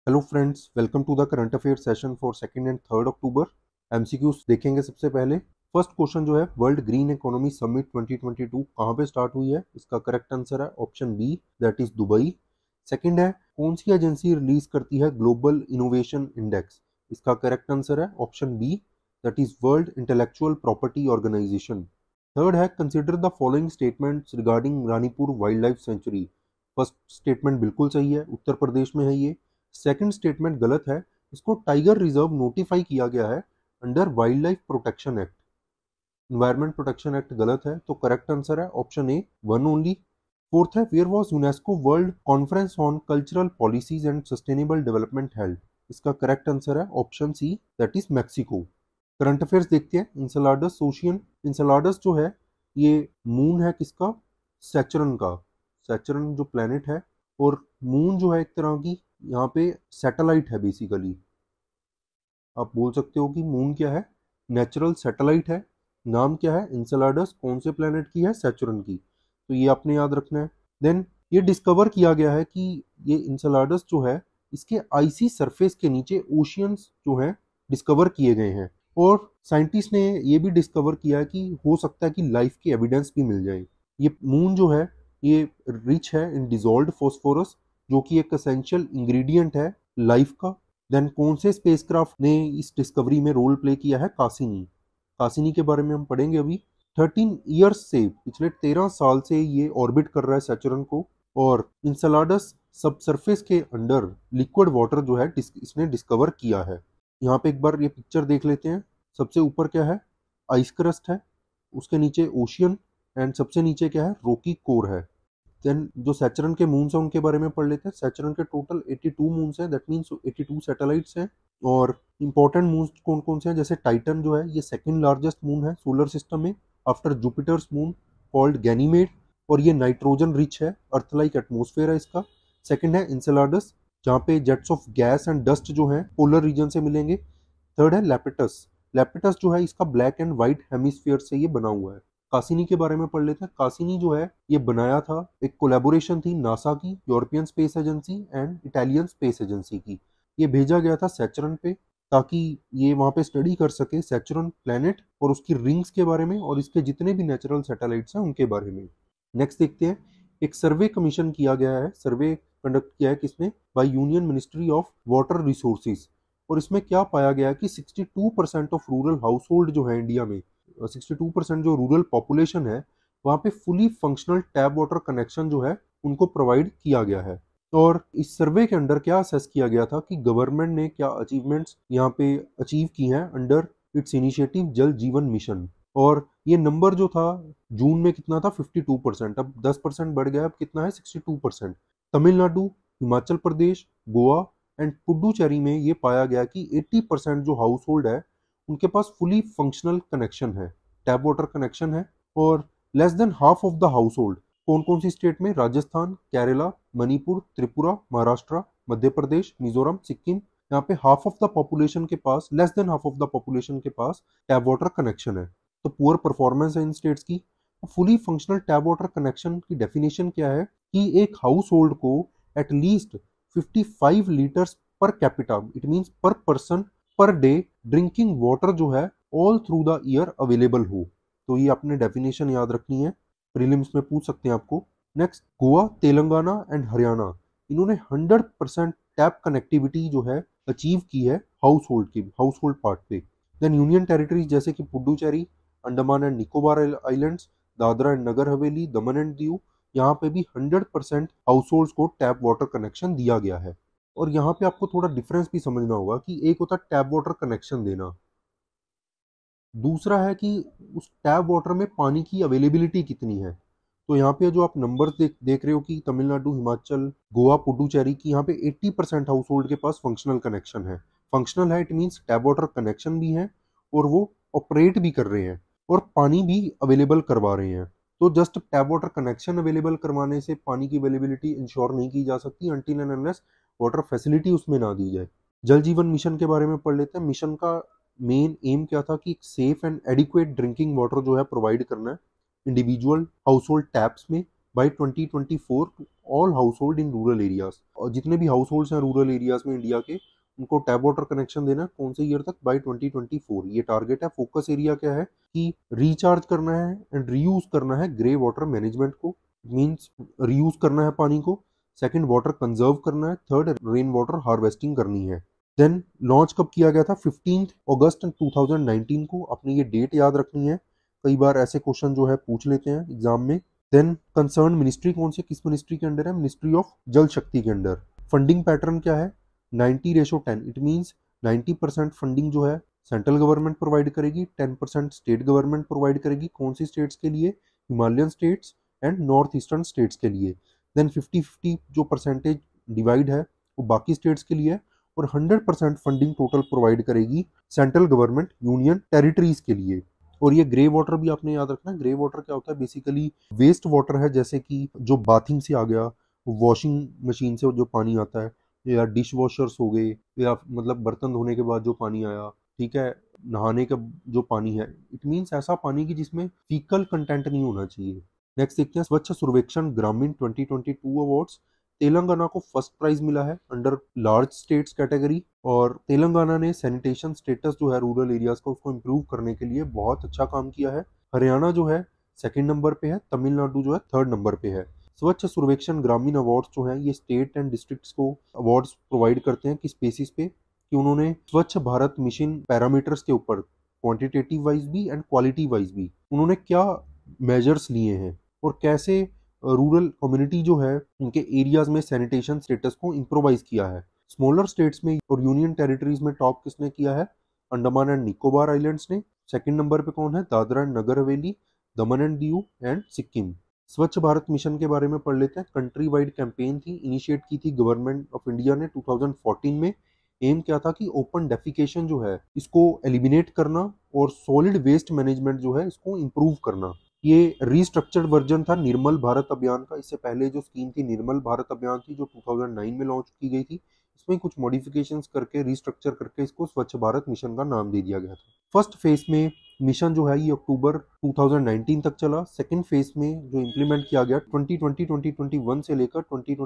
Hello friends, welcome to the current affair session for 2nd and 3rd October. MCQs देखेंगे। सबसे पहले first question जो है, world green economy summit 2022 कहाँ पे स्टार्ट हुई है? इसका करेक्ट आंसर है option B, that is Dubai. Second है, कौन सी एजेंसी रिलीज करती है ग्लोबल इनोवेशन इंडेक्स? इसका करेक्ट आंसर है option B, that is world intellectual property organisation. Third है, consider the following statements regarding Ranipur wildlife sanctuary. First statement बिल्कुल सही है, उत्तर प्रदेश में है ये। सेकंड स्टेटमेंट गलत है, इसको टाइगर रिजर्व नोटिफाई किया गया है under wildlife protection act. Environment protection act गलत है, तो करेक्ट आंसर है option A, one only. Fourth है, where was UNESCO world conference on cultural policies and sustainable development held? इसका करेक्ट आंसर है option C, that is Mexico. Current affairs देखते हैं। इंसलाडस ocean, इंसलाडस जो है ये मून है किसका? सैचरन का। सैचरन जो प्लेनेट है, और मून जो है एक तरह की यहाँ पे सैटेलाइट है बेसिकली। आप बोल सकते हो कि मून क्या है? नेचुरल सैटेलाइट है। नाम क्या है? इंसेलाडस। कौन से प्लेनेट की है? सैचुरन की। तो ये आपने याद रखना है। देन ये डिस्कवर किया गया है कि ये इंसेलाडस जो है, इसके आइसी सरफेस के नीचे ओशियंस जो है डिस्कवर किए गए हैं। और साइंटिस्ट ने ये भी डिस्कवर किया है कि हो सकता है कि लाइफ की एविडेंस भी मिल जाए। ये मून जो है ये रिच है इन डिजॉल्व्ड फॉस्फोरस, जो कि एक एसेंशियल इंग्रेडिएंट है लाइफ का। देन कौन से स्पेसक्राफ्ट ने इस डिस्कवरी में रोल प्ले किया है? कासिनी। कासिनी के बारे में हम पढ़ेंगे अभी। 13 ईयर्स से, पिछले 13 साल से ये ऑर्बिट कर रहा है सैचुरन को। और इंसेलाडस सब सरफेस के अंडर लिक्विड वाटर जो है इसने डिस्कवर किया है। यहाँ पे एक बार ये पिक्चर देख लेते हैं। सबसे ऊपर क्या है? आइस क्रस्ट है, उसके नीचे ओशियन, एंड सबसे नीचे क्या है? रॉकी कोर है। देन जो सैचरन के मून्स हैं उनके बारे में पढ़ लेते हैं। सैचरन के टोटल 82 मून्स हैं, दैट मीन्स 82 सैटेलाइट्स हैं। और इंपॉर्टेंट मून्स कौन कौन से हैं? जैसे टाइटन जो है ये सेकंड लार्जेस्ट मून है सोलर सिस्टम में, after Jupiter's moon called Ganymede. और ये नाइट्रोजन रिच है, अर्थ लाइक एटमोसफेयर है इसका। सेकंड है इंसेलाडस, जहाँ पे jets of gas and dust जो है पोलर रीजन से मिलेंगे। थर्ड है लेपिटस। लेपिटस जो है इसका ब्लैक एंड व्हाइट हेमिस्फीयर से ये बना हुआ है। कासिनी के बारे में पढ़ लेते हैं। कासिनी जो है ये बनाया था, एक कोलैबोरेशन थी नासा की, European space agency and Italian space agency की। ये भेजा गया था सैचुरन पे, ताकि ये वहां पे स्टडी कर सके सैचुरन प्लेनेट और उसकी रिंग्स के बारे में और इसके जितने भी नेचुरल सैटेलाइट्स हैं उनके बारे में। नेक्स्ट देखते हैं। एक सर्वे कमीशन किया गया है, सर्वे कंडक्ट किया है किसने? By union ministry of water resources. और इसमें क्या पाया गया कि 62% ऑफ रूरल हाउस होल्ड जो है इंडिया में, 62% जो रूरल पॉपुलेशन है, वहाँ पे fully functional tap water connection जो है उनको प्रोवाइड किया गया है। और इस सर्वे के अंडर क्या असेस किया गया था कि गवर्नमेंट ने क्या अचीवमेंट्स यहाँ पे अचीव की हैं अंडर इट्स इनिशिएटिव जल जीवन मिशन। और ये नंबर जो था जून में कितना था? 52%। अब 10% बढ़ गया, अब कितना है? 62%। तमिलनाडु, हिमाचल प्रदेश, गोवा एंड पुडुचेरी में ये पाया गया कि 80% जो हाउस होल्ड है उनके पास फुली फंक्शनल कनेक्शन है, टैप वाटर कनेक्शन है। और less than half of the household कौन कौन सी स्टेट में? राजस्थान, केरला, मणिपुर, त्रिपुरा, महाराष्ट्र, मध्य प्रदेश, मिजोरम, सिक्किम। यहाँ पे हाफ ऑफ द पॉपुलेशन के पास, less than half of the population के पास टैप वाटर कनेक्शन है। तो पुअर परफॉर्मेंस है इन स्टेट्स की। Fully functional tap water connection की डेफिनेशन क्या है? कि एक हाउस होल्ड को at least 55 litres per capita, it means per person per day, drinking water जो है all through the year available हो। तो ये आपने डेफिनेशन याद रखनी है, प्रीलिम्स में पूछ सकते हैं आपको। नेक्स्ट, गोवा, तेलंगाना एंड हरियाणा, इन्होंने 100% टैप कनेक्टिविटी जो है अचीव की है हाउस होल्ड की, हाउस होल्ड पार्ट पे। देन यूनियन टेरिटरीज जैसे कि Puducherry, Andaman and Nicobar islands, Dadra and Nagar Haveli, Daman and Diu, यहाँ पे भी 100% हाउस होल्ड को टैप वाटर कनेक्शन दिया गया है। और यहाँ पे आपको थोड़ा डिफरेंस भी समझना होगा कि एक होता है टैप वाटर कनेक्शन देना, दूसरा है कि उस टैप वाटर में पानी की अवेलेबिलिटी कितनी है। तो यहाँ पे जो आप नंबर्स देख रहे हो कि तमिलनाडु, हिमाचल, गोवा, पुडुचेरी की, यहाँ पे 80% हाउस होल्ड के पास फंक्शनल कनेक्शन है। फंक्शनल है, it means tap water connection भी है और वो ऑपरेट भी कर रहे हैं और पानी भी अवेलेबल करवा रहे हैं। तो just tap water connection available करवाने से पानी की अवेलेबिलिटी इंश्योर नहीं की जा सकती until and unless water facility उसमें ना दी जाए। जल जीवन मिशन के बारे में पढ़ लेते हैं। मिशन का मेन एम क्या था? कि safe and adequate drinking water जो है प्रोवाइड करना है इंडिविजुअल हाउस होल्ड टैप्स में, by 2024 to all household in rural areas. और जितने भी हाउस होल्ड्स हैं रूरल एरियाज में इंडिया के, उनको टैप वाटर कनेक्शन देना है कौन से ईयर तक, बाय 2024। ये टारगेट है। फोकस एरिया क्या है कि रिचार्ज करना है एंड रीयूज करना है ग्रे वाटर मैनेजमेंट को, मीन्स रीयूज करना है पानी को। सेकंड, वाटर कंजर्व करना है। थर्ड, रेन वाटर हार्वेस्टिंग करनी है। देन लॉन्च कब किया गया था, 15 अगस्त 2019 को। अपनी ये डेट याद रखनी है, कई बार ऐसे क्वेश्चन जो है पूछ लेते हैं एग्जाम में। देन कंसर्न मिनिस्ट्री कौन सी, किस मिनिस्ट्री के अंडर है, मिनिस्ट्री ऑफ जल शक्ति के अंडर। फंडिंग पैटर्न क्या है, 90:10। इट मीन्स 90% फंडिंग जो है सेंट्रल गवर्नमेंट प्रोवाइड करेगी, 10% स्टेट गवर्नमेंट प्रोवाइड करेगी। कौन सी स्टेट्स के लिए, Himalayan states and north eastern states के लिए। देन 50-50 जो परसेंटेज डिवाइड है वो बाकी स्टेट्स के लिए है। और 100% फंडिंग टोटल प्रोवाइड करेगी सेंट्रल गवर्नमेंट यूनियन टेरिटरीज के लिए। और ये ग्रे वाटर भी आपने याद रखना है। ग्रे वाटर क्या होता है, बेसिकली वेस्ट वाटर है, जैसे कि जो बाथिंग से आ गया, वॉशिंग मशीन से जो पानी आता है, या डिश वॉशर्स हो गए, या मतलब बर्तन धोने के बाद जो पानी आया, ठीक है, नहाने का जो पानी है। इट मीन्स ऐसा पानी की जिसमें फीकल कंटेंट नहीं होना चाहिए। नेक्स्ट देखते हैं स्वच्छ सर्वेक्षण ग्रामीण 2022 अवार्ड्स। तेलंगाना को फर्स्ट प्राइज मिला है अंडर लार्ज स्टेट्स कैटेगरी। और तेलंगाना ने सैनिटेशन स्टेटस जो है रूरल एरियाज का, उसको इम्प्रूव करने के लिए बहुत अच्छा काम किया है। हरियाणा जो है सेकंड नंबर पे है, तमिलनाडु जो है थर्ड नंबर पे है। स्वच्छ सर्वेक्षण ग्रामीण अवार्ड्स जो हैं ये स्टेट एंड डिस्ट्रिक्ट्स को अवार्ड्स प्रोवाइड करते हैं किस बेसिस पे, कि उन्होंने स्वच्छ भारत मिशन पैरामीटर्स के ऊपर क्वांटिटेटिव वाइज भी एंड क्वालिटी वाइज भी उन्होंने क्या मेजर्स लिए हैं और कैसे रूरल कम्युनिटी जो है उनके एरियाज में सैनिटेशन स्टेटस को इम्प्रोवाइज किया है। स्मॉलर स्टेट्स में और यूनियन टेरिटरीज में टॉप किसने किया है, अंडमान एंड निकोबार आइलैंड्स ने। सेकंड नंबर पे कौन है, Dadra and Nagar Haveli, Daman and Diu and Sikkim. स्वच्छ भारत मिशन के बारे में पढ़ लेते हैं। कंट्री वाइड कैंपेन थी, इनिशिएट की थी गवर्नमेंट ऑफ इंडिया ने 2014 में। एम क्या था कि ओपन डेफिकेशन जो है इसको एलिमिनेट करना और सॉलिड वेस्ट मैनेजमेंट जो है इसको इम्प्रूव करना। ये रिस्ट्रक्चर्ड वर्जन था निर्मल भारत अभियान का। इससे पहले जो स्कीम थी निर्मल भारत अभियान थी, जो 2009 में लॉन्च की गई थी। इसमें कुछ मॉडिफिकेशंस करके रिस्ट्रक्चर करके इसको स्वच्छ भारत मिशन का नाम दे दिया गया था। फर्स्ट फेज में मिशन जो है ये अक्टूबर 2019 तक चला। सेकंड फेज में जो इम्प्लीमेंट किया गया 2020-2021 से लेकर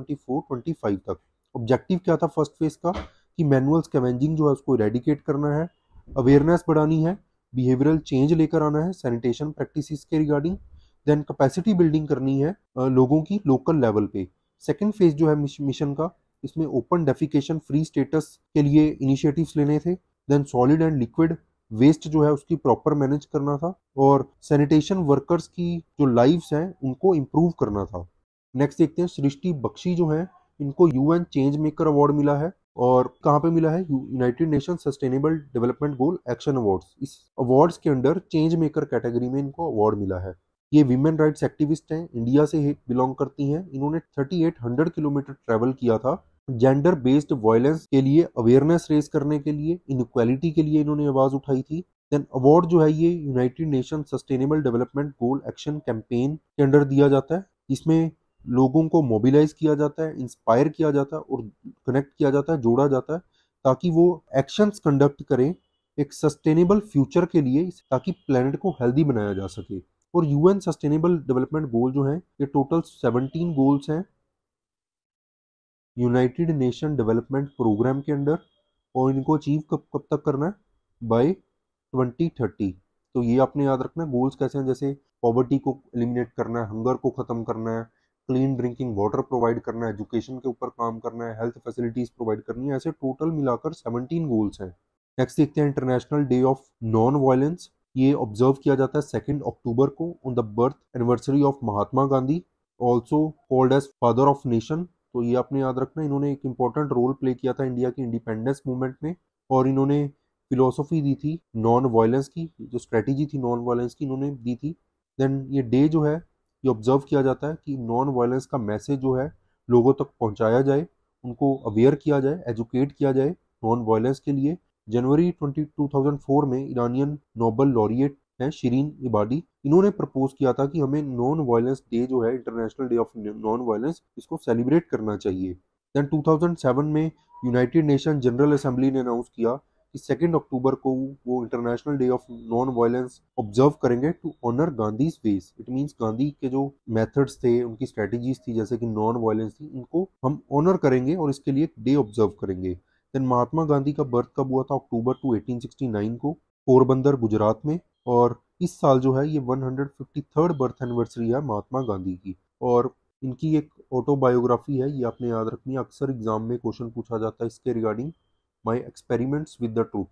2024-25 तक। ऑब्जेक्टिव क्या था फर्स्ट फेज का, कि मैनुअल स्कैवेंजिंग जो है उसको इरेडिकेट करना है, अवेयरनेस बढ़ानी है, बिहेवियरल चेंज लेकर आना है सैनिटेशन प्रैक्टिसेस के रिगार्डिंग। देन कैपेसिटी बिल्डिंग करनी है लोगों की लोकल लेवल पे। सेकंड फेज जो है मिशन का, इसमें ओपन डेफिकेशन फ्री स्टेटस के लिए इनिशिएटिव्स लेने थे। Then solid and liquid waste जो है उसकी प्रॉपर मैनेज करना था, और सैनिटेशन वर्कर्स की जो लाइव्स हैं उनको इम्प्रूव करना था। नेक्स्ट देखते हैं सृष्टि बख्शी जो है, इनको यूएन चेंज मेकर अवार्ड मिला है। और कहाँ पे मिला है, United Nation sustainable development goal action awards. इस अवार्ड्स के अंडर चेंज मेकर कैटेगरी में इनको अवार्ड मिला है। ये विमेन राइट्स एक्टिविस्ट हैं, इंडिया से बिलोंग करती हैं। इन्होंने 3800 किलोमीटर ट्रेवल किया था जेंडर बेस्ड वायलेंस के लिए, अवेयरनेस रेज करने के लिए, इनक्वालिटी के लिए इन्होंने आवाज उठाई थी। देन अवार्ड जो है ये United Nation sustainable development goal action campaign के अंडर दिया जाता है, जिसमें लोगों को मोबिलाइज किया जाता है, इंस्पायर किया जाता है और कनेक्ट किया जाता है, जोड़ा जाता है, ताकि वो एक्शंस कंडक्ट करें एक सस्टेनेबल फ्यूचर के लिए, ताकि प्लेनेट को हेल्दी बनाया जा सके। और यूएन सस्टेनेबल डेवलपमेंट गोल जो है ये टोटल 17 गोल्स हैं यूनाइटेड नेशन डेवलपमेंट प्रोग्राम के अंडर। और इनको अचीव कब कब तक करना है, बाय 2030। तो ये आपने याद रखना है गोल्स कैसे हैं, जैसे पॉवर्टी को एलिमिनेट करना है, हंगर को खत्म करना है, क्लीन ड्रिंकिंग वाटर प्रोवाइड करना है, एजुकेशन के ऊपर काम करना है, हेल्थ फैसिलिटीज प्रोवाइड करनी है। ऐसे टोटल मिलाकर 17 गोल्स हैं। नेक्स्ट देखते हैं international day of non violence. ये ऑब्जर्व किया जाता है 2 अक्टूबर को on the birth anniversary of Mahatma Gandhi, also called as father of nation. तो ये आपने याद रखना, इन्होंने एक इंपॉर्टेंट रोल प्ले किया था इंडिया की इंडिपेंडेंस मूवमेंट में। और इन्होंने फिलोसफी दी थी नॉन वायलेंस की, जो स्ट्रेटेजी थी नॉन वायलेंस की इन्होंने दी थी। देन ये डे जो है ये ऑब्जर्व किया जाता है कि नॉन वायलेंस का मैसेज जो है लोगों तक पहुंचाया जाए, उनको अवेयर किया जाए, एजुकेट किया जाए नॉन वायलेंस के लिए। जनवरी 2004 में ईरानियन नोबल लॉरिएट हैं शिरीन इबादी, इन्होंने प्रपोज किया था कि हमें नॉन वायलेंस डे जो है international day of non violence, इसको सेलिब्रेट करना चाहिए। देन 2007 में यूनाइटेड नेशन जनरल असेंबली ने अनाउंस किया कि 2 अक्टूबर को वो international day of non violence observe करेंगे to honour Gandhi's ways. It means Gandhi के जो मेथड्स थे, उनकी स्ट्रेटेजीज थी, जैसे कि नॉन वायलेंस थी, इनको हम ऑनर करेंगे और इसके लिए एक डे ऑब्जर्व करेंगे। देन महात्मा गांधी का बर्थ कब हुआ था? अक्टूबर 1869 को, पोरबंदर गुजरात में। और इस साल जो है ये 153rd बर्थ एनिवर्सरी है महात्मा गांधी की। और इनकी एक ऑटोबायोग्राफी है, ये आपने याद रखनी है, अक्सर एग्जाम में क्वेश्चन पूछा जाता है इसके regarding, my experiments with the truth.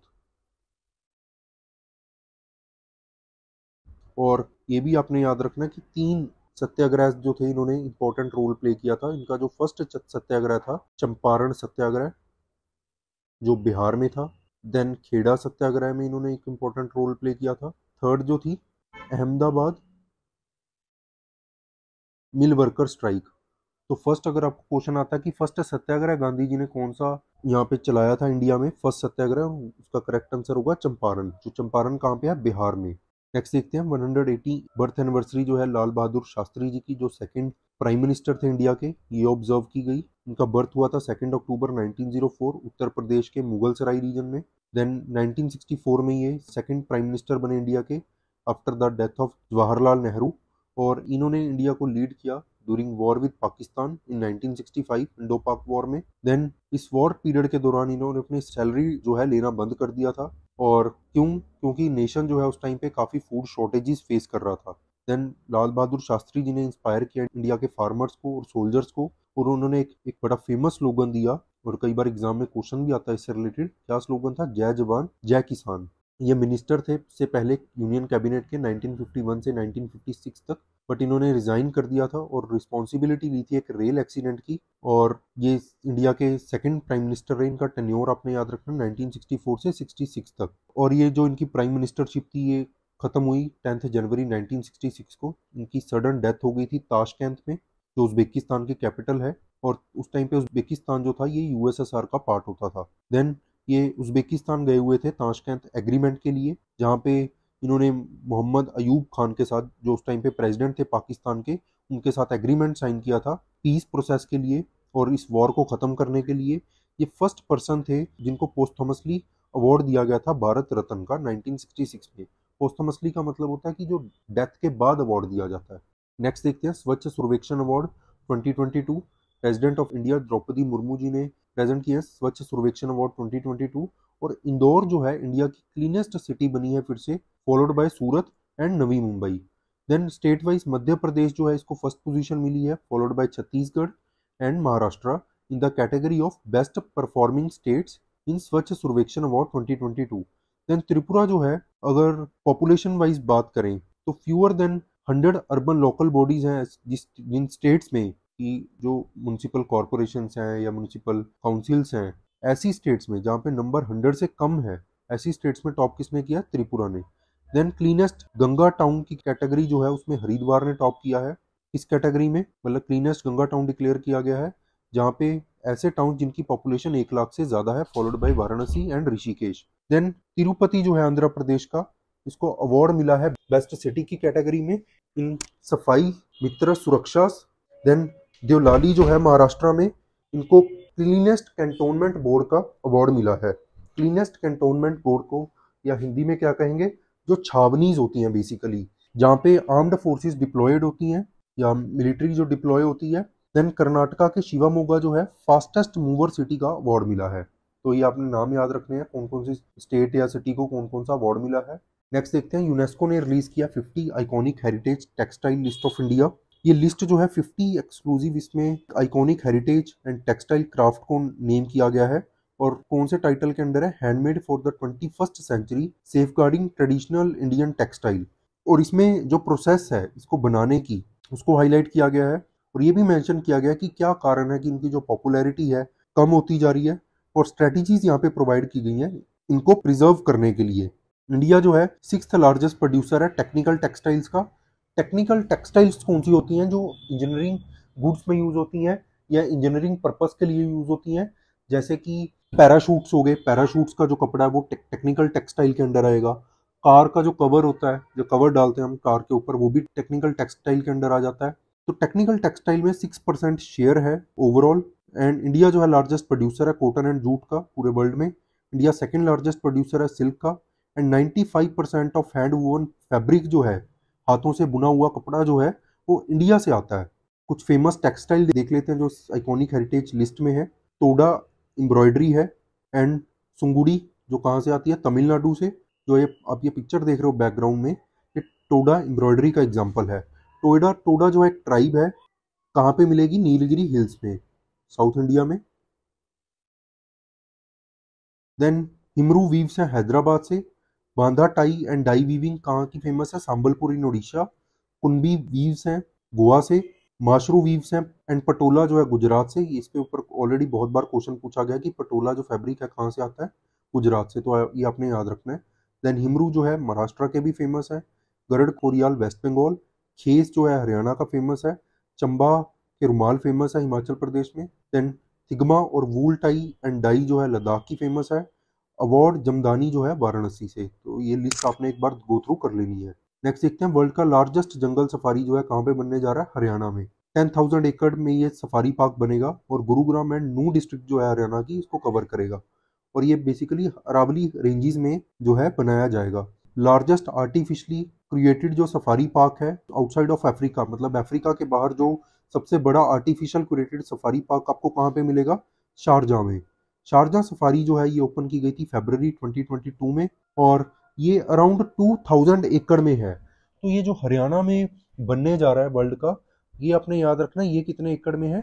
और ये भी आपने याद रखना है कि 3 सत्याग्रह जो थे, इन्होंने इंपॉर्टेंट रोल प्ले किया था। इनका जो फर्स्ट सत्याग्रह था चंपारण सत्याग्रह, जो बिहार में था। देन खेड़ा सत्याग्रह में इन्होंने एक इंपॉर्टेंट रोल प्ले किया था। थर्ड जो थी अहमदाबाद मिल वर्कर स्ट्राइक। तो फर्स्ट अगर आपको क्वेश्चन आता है कि फर्स्ट सत्याग्रह गांधी जी ने कौन सा यहाँ पे चलाया था इंडिया में, फर्स्ट सत्याग्रह, उसका करेक्ट आंसर होगा चंपारण। जो चंपारण कहाँ पे है? बिहार में। नेक्स्ट देखते हैं 180 बर्थ एनिवर्सरी जो है लाल बहादुर शास्त्री जी की, जो सेकंड प्राइम मिनिस्टर थे इंडिया के, ये ऑब्जर्व की गई। इनका बर्थ हुआ था 2 अक्टूबर 1904 उत्तर प्रदेश के मुगल सराय रीजन में। देन 1964 में ये सेकंड प्राइम मिनिस्टर बने इंडिया के after the death of Jawaharlal Nehru. और इन्होंने इंडिया को लीड किया during war with Pakistan in 1965, Indo Pak war में। देन इस वॉर पीरियड के दौरान इन्होंने अपनी सैलरी जो है लेना बंद कर दिया था। और क्योंकि नेशन जो है उस टाइम पे काफ़ी फूड शॉर्टेजेस फेस कर रहा था। देन लाल बहादुर शास्त्री जी ने इंस्पायर किया इंडिया के फार्मर्स को और सोल्जर्स को, और उन्होंने एक बड़ा फेमस स्लोगन दिया, और कई बार एग्जाम में क्वेश्चन भी आता है इससे रिलेटेड। क्या स्लोगन था? जय जवान जय किसान। ये मिनिस्टर थे से पहले यूनियन कैबिनेट के 1951 से 1956 तक, बट इन्होंने रिजाइन कर दिया था और रिस्पॉन्सिबिलिटी ली थी एक रेल एक्सीडेंट की। और ये इंडिया के सेकंड प्राइम मिनिस्टर रहे। इनका टेन्योर आपने याद रखना 1964 से 66 तक। और ये जो इनकी प्राइम मिनिस्टरशिप थी ये खत्म हुई 10 जनवरी 1966 को। इनकी सडन डेथ हो गई थी ताशकंद में, जो उज्बेकिस्तान की कैपिटल है। और उस टाइम पे उज्बेकिस्तान जो था ये यूएसएसआर का पार्ट होता था। देन ये उज्बेकिस्तान गए हुए थे ताशकंद एग्रीमेंट के लिए, जहाँ पे इन्होंने मोहम्मद अयूब खान के साथ, जो उस टाइम पे प्रेसिडेंट थे पाकिस्तान के, उनके साथ एग्रीमेंट साइन किया था पीस प्रोसेस के लिए और इस वॉर को ख़त्म करने के लिए। ये फर्स्ट पर्सन थे जिनको पोस्टमसली अवार्ड दिया गया था भारत रत्न का 1966 में। पोस्टमसली का मतलब होता है कि जो डेथ के बाद अवार्ड दिया जाता है। नेक्स्ट देखते हैं Swachh Survekshan award 2022। President of India Droupadi Murmu ji ने प्रेजेंट किया स्वच्छ सर्वेक्षण अवार्ड 2022। और इंदौर जो है इंडिया की क्लीनेस्ट सिटी बनी है फिर से, followed by Surat and Navi Mumbai. Then state wise Madhya Pradesh जो है इसको फर्स्ट पोजीशन मिली है, followed by Chhattisgarh and Maharashtra in the category of best performing states in Swachh Survekshan award 2022। Then Tripura जो है, अगर पॉपुलेशन वाइज बात करें तो fewer than 100 urban local bodies हैं जिन स्टेट्स में कि जो म्यूनसिपल कॉरपोरेशंस हैं या म्यूनसिपल काउंसिल्स हैं, ऐसी स्टेट्स में जहाँ पे नंबर 100 से कम है, ऐसी स्टेट्स में टॉप किसने किया? त्रिपुरा ने। देन क्लीनेस्ट गंगा टाउन की कैटेगरी जो है उसमें हरिद्वार ने टॉप किया है इस कैटेगरी में, मतलब क्लीनेस्ट गंगा टाउन डिक्लेयर किया गया है, जहाँ पे ऐसे टाउन जिनकी पॉपुलेशन 1 लाख से ज्यादा है, followed by Varanasi and Rishikesh. Then Tirupati जो है आंध्र प्रदेश का, इसको अवार्ड मिला है बेस्ट सिटी की कैटेगरी में इन सफाई मित्र सुरक्षा। देन देवलाली जो है महाराष्ट्र में, इनको क्लीनेस्ट कैंटोनमेंट बोर्ड का अवार्ड मिला है। क्लीनेस्ट कैंटोनमेंट बोर्ड को या हिंदी में क्या कहेंगे? जो छावनीज होती हैं बेसिकली, जहाँ पे आर्म्ड फोर्सेस डिप्लॉयड होती हैं या मिलिट्री जो डिप्लॉय होती है। देन कर्नाटका के शिवामोगा जो है फास्टेस्ट मूवर सिटी का अवार्ड मिला है। तो ये आपने नाम याद रखने हैं कौन कौन सी स्टेट या सिटी को कौन कौन सा अवार्ड मिला है। नेक्स्ट देखते हैं, यूनेस्को ने रिलीज किया 50 iconic heritage textile list of India. ये लिस्ट जो है 50 एक्सक्लूसिव, इसमें iconic heritage and textile craft को नेम किया गया है। और कौन से टाइटल के अंडर है? Handmade for the 21st century safeguarding traditional Indian textile. और इसमें जो प्रोसेस है इसको बनाने की, उसको हाईलाइट किया गया है। और ये भी मेंशन किया गया है कि क्या कारण है कि इनकी जो पॉपुलैरिटी है कम होती जा रही है, और स्ट्रेटजीज यहाँ पे प्रोवाइड की गई हैं इनको प्रिजर्व करने के लिए। इंडिया जो है 6th लार्जेस्ट प्रोड्यूसर है टेक्निकल टेक्सटाइल्स का। टेक्निकल टेक्सटाइल्स कौन सी होती हैं? जो इंजीनियरिंग गुड्स में यूज होती हैं या इंजीनियरिंग पर्पस के लिए यूज होती हैं, जैसे कि पैराशूट्स हो गए। पैराशूट्स का जो कपड़ा है वो टेक्निकल टेक्सटाइल के अंडर आएगा। कार का जो कवर होता है, जो कवर डालते हैं हम कार के ऊपर, वो भी टेक्निकल टेक्सटाइल के अंडर आ जाता है। तो टेक्निकल टेक्सटाइल में 6% शेयर है ओवरऑल। एंड इंडिया जो है लार्जेस्ट प्रोड्यूसर है कॉटन एंड जूट का पूरे वर्ल्ड में। इंडिया सेकेंड लार्जेस्ट प्रोड्यूसर है सिल्क का, and 95% of hand woven fabric जो है, हाथों से बुना हुआ कपड़ा जो है, वो इंडिया से आता है। कुछ फेमस टेक्सटाइल देख लेते हैं जो आइकॉनिक हेरिटेज लिस्ट में है। टोडा एम्ब्रॉयडरी है, एंड सुंगुड़ी जो कहाँ से आती है, तमिलनाडु से। जो ये आप ये पिक्चर देख रहे हो बैकग्राउंड में, ये टोडा एम्ब्रॉयडरी का एग्जाम्पल है। टोडा टोडा जो एक ट्राइब है, कहाँ पे मिलेगी, नीलगिरी हिल्स में, साउथ इंडिया में। देन हिमरू वीव्स है हैदराबाद से। बांधा टाई एंड डाई वीविंग कहाँ की फेमस है, संबलपुर इन उड़ीसा। कुंबी वीव्स हैं गोवा से। माशरू वीव्स हैं, एंड पटोला जो है गुजरात से। इसके ऊपर ऑलरेडी बहुत बार क्वेश्चन पूछा गया कि पटोला जो फैब्रिक है कहाँ से आता है, गुजरात से, तो ये आपने याद रखना है। देन हिमरू जो है महाराष्ट्र के भी फेमस है। गरुड़ कोरियाल वेस्ट बंगाल। खेस जो है हरियाणा का फेमस है। चंबा के रुमाल फेमस है हिमाचल प्रदेश में। देन थिगमा और वूल टाई एंड डाई जो है लद्दाख की फेमस है। अवार्ड जमदानी जो है वाराणसी से। तो ये लिस्ट आपने एक बार गो थ्रू कर लेनी है। नेक्स्ट देखते हैं, वर्ल्ड का लार्जेस्ट जंगल सफारी जो है कहाँ पे बनने जा रहा है, हरियाणा में। 10,000 एकड़ में ये सफारी पार्क बनेगा, और गुरुग्राम एंड नू डिस्ट्रिक्ट जो है हरियाणा की, इसको कवर करेगा। और ये बेसिकली अरावली रेंजेस में जो है बनाया जाएगा। लार्जेस्ट आर्टिफिशली क्रिएटेड जो सफारी पार्क है आउटसाइड ऑफ अफ्रीका, मतलब अफ्रीका के बाहर जो सबसे बड़ा आर्टिफिशियल क्रिएटेड सफारी पार्क आपको कहाँ पे मिलेगा, शारजाह में। शारजाह सफारी जो है ये ओपन की गई थी फरवरी 2022 में, और ये अराउंड 2000 एकड़ में है। तो ये जो हरियाणा में बनने जा रहा है वर्ल्ड का, ये आपने याद रखना, ये कितने एकड़ में है,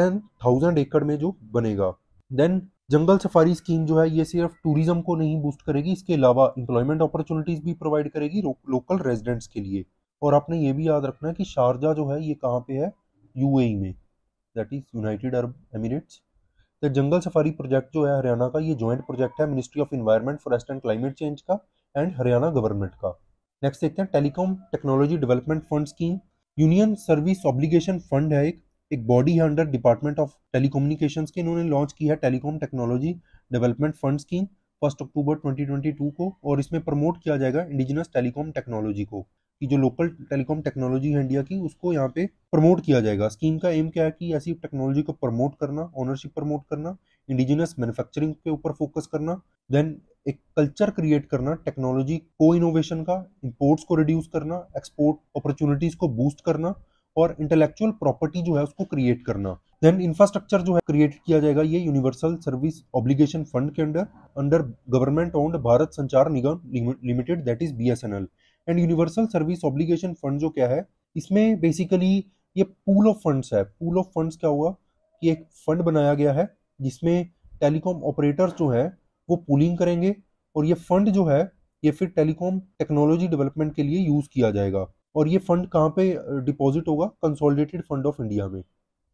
10,000 एकड़ में जो बनेगा। देन जंगल सफारी स्कीम जो है ये सिर्फ टूरिज्म को नहीं बूस्ट करेगी, इसके अलावा एम्प्लॉयमेंट अपॉर्चुनिटीज भी प्रोवाइड करेगी लोकल रेजिडेंट्स के लिए। और आपने ये भी याद रखना है कि शारजा जो है ये कहाँ पे है, यूएई में, that is United Arab Emirates. The jungle safari project जो है हरियाणा का, ये जॉइंट प्रोजेक्ट है ministry of environment forest and climate change का एंड हरियाणा गवर्नमेंट का। नेक्स्ट देखते हैं telecom technology development fund scheme. Union service obligation fund है एक बॉडी है अंडर डिपार्टमेंट ऑफ टेलीकम्युनिकेशंस के। इन्होंने लॉन्च की है telecom technology development fund scheme 1 अक्टूबर 2022 को, और इसमें प्रमोट किया जाएगा इंडिजिनस टेलीकॉम टेक्नोलॉजी को, कि जो लोकल टेलीकॉम टेक्नोलॉजी है इंडिया की, उसको यहाँ पे प्रमोट किया जाएगा। स्कीम का एम क्या है कि ऐसी टेक्नोलॉजी को प्रमोट करना, ओनरशिप प्रमोट करना, इंडिजिनस मैन्युफैक्चरिंग के ऊपर फोकस करना, देन एक कल्चर क्रिएट करना टेक्नोलॉजी को इनोवेशन का, इंपोर्ट्स को रिड्यूस करना, एक्सपोर्ट अपॉर्चुनिटीज को बूस्ट करना, और इंटेलेक्चुअल प्रॉपर्टी जो है उसको क्रिएट करना। देन इंफ्रास्ट्रक्चर जो है क्रिएट किया जाएगा ये यूनिवर्सल सर्विस ऑब्लिगेशन फंड के under under government owned Bharat Sanchar Nigam limited, that is BSNL. And universal service obligation fund जो क्या है, इसमें बेसिकली ये पूल ऑफ फंड्स है। पूल ऑफ फंड्स क्या हुआ कि एक फंड बनाया गया है जिसमें टेलीकॉम ऑपरेटर्स जो है वो पूलिंग करेंगे, और ये फंड जो है ये फिर टेलीकॉम टेक्नोलॉजी डेवलपमेंट के लिए यूज किया जाएगा। और ये फंड कहाँ पे डिपॉजिट होगा, कंसोलिडेटेड फंड ऑफ इंडिया में।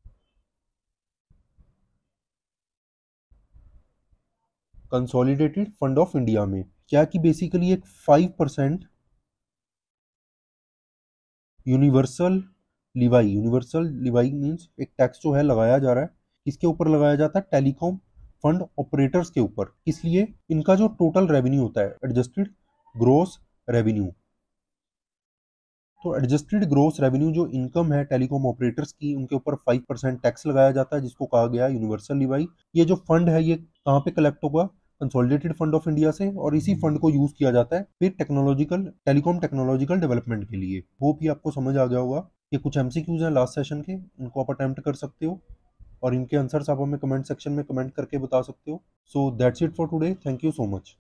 कंसोलिडेटेड फंड ऑफ इंडिया में क्या कि बेसिकली एक 5% यूनिवर्सल लिवाई मीन्स एक टैक्स जो है लगाया जा रहा है। किसके ऊपर लगाया जाता है, टेलीकॉम फंड ऑपरेटर्स के ऊपर। इसलिए इनका जो टोटल रेवेन्यू होता है एडजस्टेड ग्रोस रेवेन्यू, तो एडजस्टेड ग्रोस रेवेन्यू जो इनकम है टेलीकॉम ऑपरेटर्स की, उनके ऊपर 5% टैक्स लगाया जाता है, जिसको कहा गया है यूनिवर्सल लिवाई। ये जो फंड है ये कहाँ पे कलेक्ट होगा, कंसोलिडेटेड फंड ऑफ इंडिया से, और इसी फंड को यूज किया जाता है फिर टेलीकॉम टेक्नोलॉजिकल डेवलपमेंट के लिए। होप ये आपको समझ आ गया होगा। ये कुछ एमसीक्यूज हैं लास्ट सेशन के, इनको आप अटेम्प्ट कर सकते हो, और इनके आंसर्स आप हमें कमेंट सेक्शन में कमेंट करके बता सकते हो। So that's it for today, thank you so much.